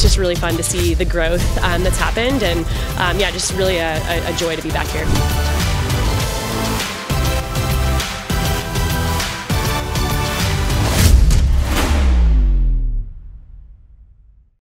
it's just really fun to see the growth that's happened, and yeah, just really a joy to be back here.